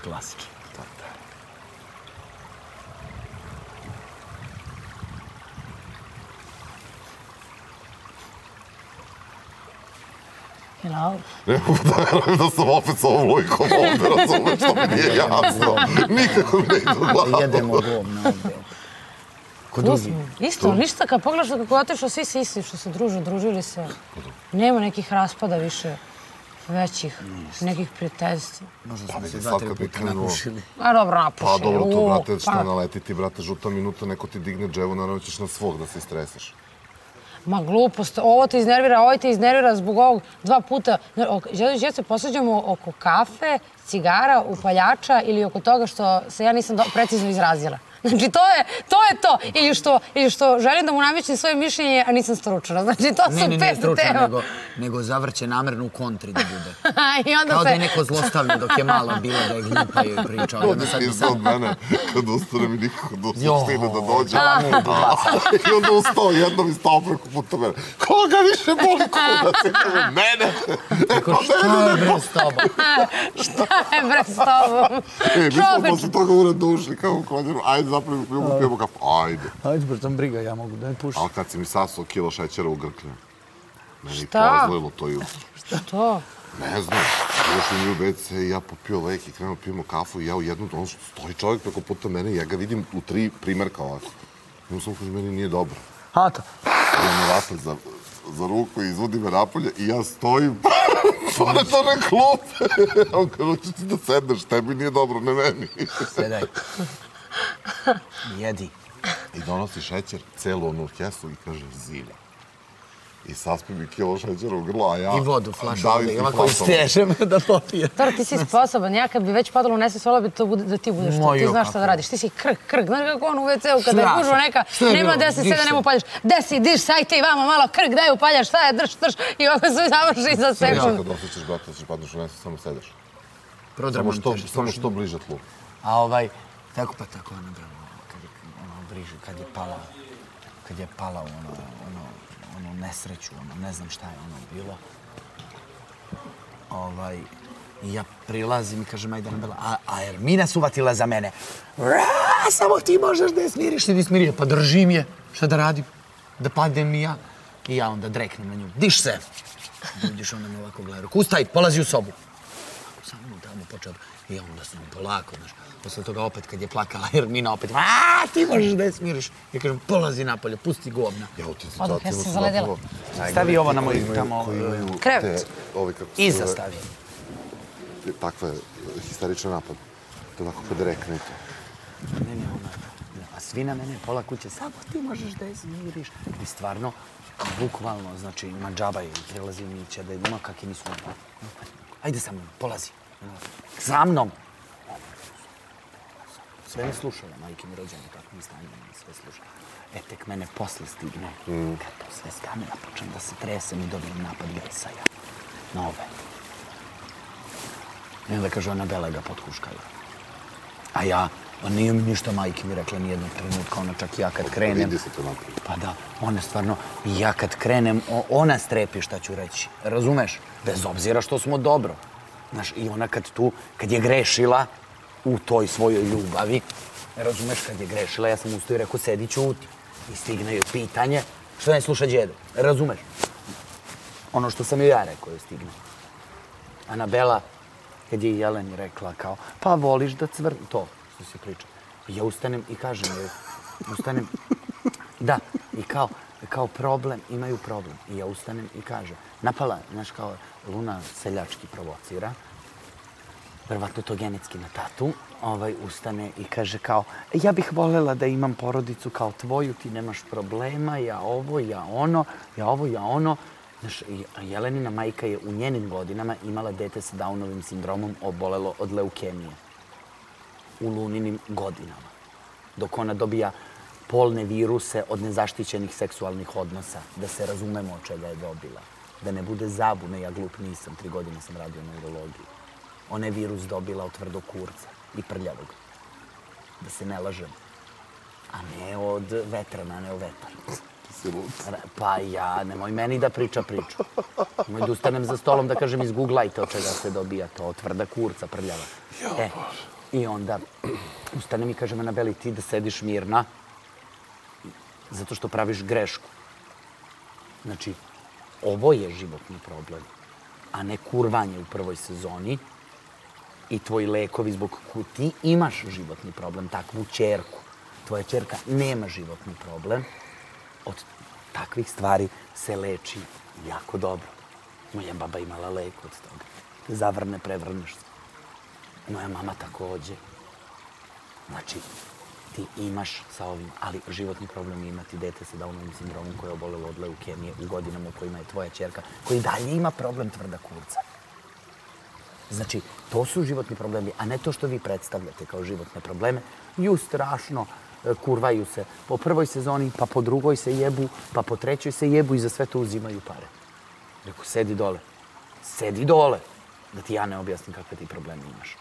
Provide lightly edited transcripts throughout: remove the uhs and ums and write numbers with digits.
klasično. Hello. Ne mogu da verujem da sam opet s ovom lojkom ovde, razumeš, što mi nije jasno. Nikako mi ne ide u glavu. Jedemo govna ovde. Ko drugi? Isto, ništa, kad pogledaš kako je otišao, svi se isti što se družili se. Nema nekih raspada više većih, nekih prijateljstva. Možda Pa smo se vidi, 2-3 sad kad bi puta krenuo... napušili. A dobro, napuši. Pa dobro, to, brate, šta naleti ti, brate, žuta minuta, neko ti digne dževu, naravno ćeš na svog da se istresaš. Ma glupost, ovo te iznervira, ovo te iznervira zbog ovog 2 puta. Želiš, se posveđamo oko kafe, cigara, upaljača ili oko toga što se ja nisam precizno izrazila. Znači, to je to. Ili što želim da mu namećem svoje mišljenje, a nisam stručna. Znači, to su 5 tema. Ne stručna, nego zavrće namerno u kontri da bude. Kao da je neko zlostavlja dok je mala bila da je glupa joj pričao. Ovdje pisao od mene, kad ustanem i nikako do suštine da dođe. I onda ustao jednom i stao preko puta mene. Koga više boli kuda? Se kaže, mene. Šta je bre s tobom? Šta je bre s tobom? Mi smo posle toga uredno ušli kao u konjeru. Ajde, zapravo pijemo kafu. Ajde. Ajde, baš sam briga, ja mogu da ne pušim. Ali kad si mi sasuo kilo šećera u grklju, meni pozlilo to jutro. Što? Ne znam. Ušli mi u WC i ja popio lek i krenuo pijemo kafu i ja u jednu, ono što stoji čovjek preko puta mene i ja ga vidim u 3 primjerka ovako. I on sam kaže, meni nije dobro. Hata. Ja me vate za ruku i izvodi me napolje i ja stojim pored one klupe. On kaže, hoćeš ti da sedneš, tebi nije dobro, ne meni. Sedaj. Jedi. I donosi šećer, celu onu kesu i kaže, zima. I saspi mi kilo šećera u grlo, a ja... I vodu, flašu davim vode. ti I ovako flašom. stežem da popije. Dobro, ti si sposoban. Ja kad bi već padalo u nesvest, volila bi da ti budeš tu. Ti znaš šta da radiš. Ti si krk. Znaš kako on u WC-u kada je gužva neka, nema 10-7, nema upaljaš. Desi, diš, sajte i vamo malo krk, daj upaljaš, šta je, drž. I ovako se završi za sekund. Kad osjećaš, brate, da ćeš padneš u nesvest, samo sedeš. Samo što bliže tlu. A tako pa tako, ono, briže, kad je pala ono nesreću, ne znam šta je ono bilo. I ja prilazim i kažem, ajde, Anabela, a Ermina se uvatila za mene. Samo ti možeš da je smiriš, ti smiriš. Pa držim je, šta da radim? Da padem i ja. I ja onda dreknem na nju. Diš se! Vidiš, onda me ovako gleda. Ustaj, polazi u sobu. Samo tamo počeo. I onda sam polako, znaš. Posle toga opet kad je plakala Ermina, opet ti možeš da je smiriš. Ja kažem, polazi napolje, pusti govna. Odmah, ja sam se zaledila. Stavi ovo na moj tamo krevet. Iza stavi. Takve histerične napade. To tako kad reknete. Ne, a svi na mene, pola kuće, samo ti možeš da je smiriš. I stvarno, bukvalno, znači, ima džaba i prilazi Mića da je ima kakvi nisu napad. Ajde sa mnom, polazi. Sa mnom. Sve me slušala, majke mi rođene, kako mi stanje, sve slušala. Tek mene posle stigne. Kad to sve stane, ja počnem da se tresem i dobijem napad besaja. Nove. I onda kaže, Anabela ga potkuškaju. A ja, nije mi ništa majke mi rekla nijednog trenutka, ona čak i ja kad krenem... Vidi se to naprijed. Pa da, ona stvarno, i ja kad krenem, ona strepi šta ću reći. Razumeš? Bez obzira što smo dobro. Znaš, i ona kad je grešila u toj svojoj ljubavi, razumeš, kad je grešila, ja sam ustao i rekao, sedi ćuti. I stigne joj pitanje, što ne sluša djedu. Razumeš? Ono što sam joj ja rekao joj stigne. Anabela, kad je Jeleni rekla kao, pa voliš da cvrni, to što se priča. I ja ustanem i kažem joj, da, i kao problem, imaju problem. I ja ustanem i kažem, napala, znaš kao, Luna seljački provocira, verovatno to genetski na tatu, ustane i kaže kao, ja bih voljela da imam porodicu kao tvoju, ti nemaš problema, ja ovo, ja ono. Znaš, Jelenina majka je u njenim godinama imala dete sa Downovim sindromom, obolelo od leukemije. U Luninim godinama. Dok ona dobija polne viruse od nezaštićenih seksualnih odnosa, da se razumemo od čega je dobila. Da ne bude zabune, ja glup nisam, 3 godine sam radio na urologiji. Ona je virus dobila od tvrdog kurca i prljavog. Da se ne lažem. A ne od vetrana, ne od vetar. si lud. Pa ja, nemoj meni da priča priču. Nemoj da ustanem za stolom da kažem izguglajte od čega se dobija to, od tvrda kurca prljava. I onda ustanem i kažem Anabeli ti da sediš mirna zato što praviš grešku. Znači, ovo je životni problem, a ne kurvanje u prvoj sezoni i tvoji lekovi zbog kojih ti imaš životni problem, takvu ćerku. Tvoja ćerka nema životni problem. Od takvih stvari se leči jako dobro. Moja baba imala lek od toga. Zavrne, prevrneš se. Moja mama takođe. Znači, ti imaš sa ovim, ali životni problem je imati dete sa Downovim sindromom koje je obolelo od leukemije u godinama u kojima je tvoja ćerka, koji dalje ima problem tvrda kurca. Znači, to su životni problemi, a ne to što vi predstavljate kao životne probleme. Ju strašno, kurvaju se po prvoj sezoni, pa po drugoj se jebu, pa po trećoj se jebu i za sve to uzimaju pare. Reku, sedi dole, da ti ja ne objasnim kakve ti probleme imaš.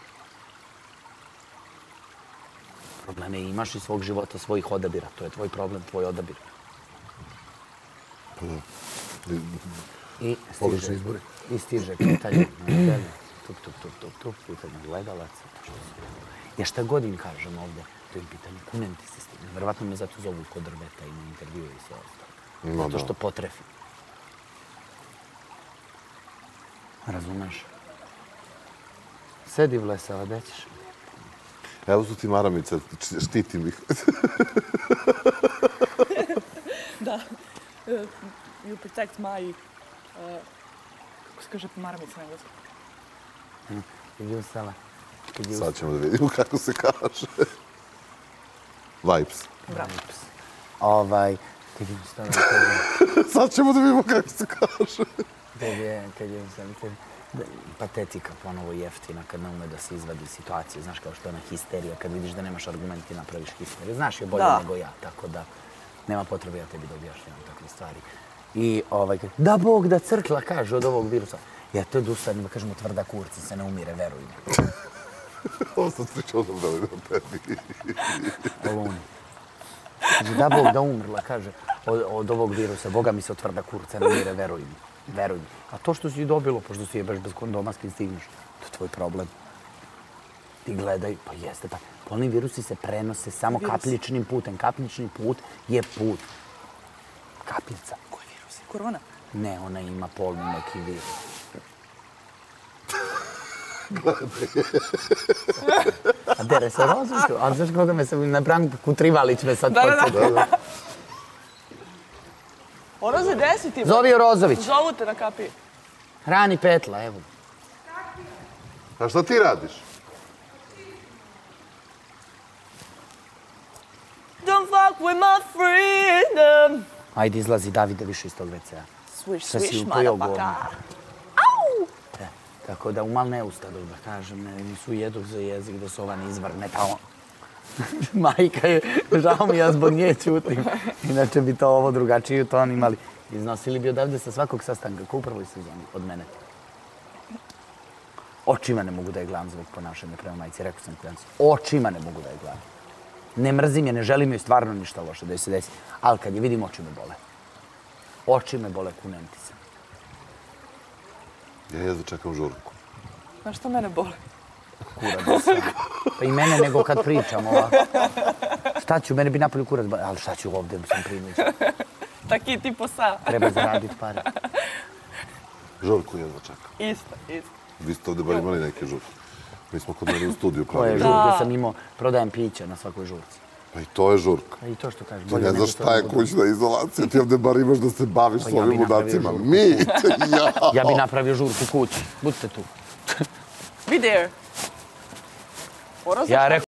Probleme imaš iz svog života, svojih odabira. To je tvoj problem, tvoj odabir. I stiže pitanje. Tup, pitanje gledalaca. Ja šta god im kažem ovde, to im pitanje, kunem ti se s tim. Verovatno me zato zovu kod drveta i na intervjue i sve ostalo. Zato što potrefi. Razumeš? Sedi Vlesava, gde ćeš? Evo su ti maramice, štitim ih. Da. You protect my... Kako se kaže maramice na engleskom? Sad ćemo da vidimo kako se kaže. Vibes. Bravo. Sad ćemo da vidimo kako se kaže. Patetika ponovo jeftina kad ne ume da se izvadi situacije. Znaš, kao što je ona histerija, kad vidiš da nemaš argument i napraviš histeriju. Znaš je bolje nego ja, tako da nema potrebe ja tebi da objašnjavam takve stvari. I da Bog da crkla kaže od ovog virusa. Ja to odustanem, kažemo tvrda kurca se ne umire, veruj mi. Ovo sam pričao da li na tebi. Poluni. Da Bog da umrla, kaže, od ovog virusa. Boga mi se od tvrda kurca ne umire, veruj mi. Veruj mi. A to što si dobilo, pošto si je baš bez kondoma s kim stigneš, to je tvoj problem. Ti gledaj, pa jeste tako. Polni virusi se prenose samo kapljičnim putem. Kapljični put je put. Kapljica. Koji virus je? Korona? Ne, ona ima polni neki virus. A dere se Rozoviću, a znaš koga me se na Branku Trivalić me sad podsjetila. Oroze, gde si ti? Zovi Rozović. Zovu te na kapiji. Rani petla, evo. A šta ti radiš? Don't fuck with my freedom. Ajde, izlazi Davide više iz tog WC-a. Swish, swish, motherfucker. Au! Tako da umal ne ustadu, da kažem, nisu jedu za jezik da se ova ne izvrne, pa on... Majka je, žao mi, ja zbog nje ćutim. Inače bi to ovo drugačiji ton imali. Iznosili bi odavde sa svakog sastanka, ko u prvoj sezoni, od mene. Očima ne mogu da je gledam zbog ponašanja prema majci, rekao sam klijencu. Očima ne mogu da je gledam. Ne mrzim je, ne želim joj stvarno ništa loše da joj se desi. Ali kad je vidim, oči me bole. Oči me bole, kunem ti se. Ja jedva čekam žurku. Znaš što mene boli? Kurac da sam. Pa i mene nego kad pričam ovako. Šta ću, mene bi napolju kurac, ali šta ću ovdje, sam primić. Taki ti posa. Treba zaraditi pare. Žurku jedva čekam. Isto. Vi ste ovdje bar imali neke žurke. Mi smo kod mene u studiju Koje je pravili. žurke, sam imao, prodajem pića na svakoj žurci. Pa i to je žurka. Pa i to što kažeš. Ti ne znaš šta je kućna izolacija, ti ovdje bar imaš da se baviš s ovim ludacima. Mi, ja. Ja bi napravio žurku kući. Budite tu. Be there. Oroze, Ja rekao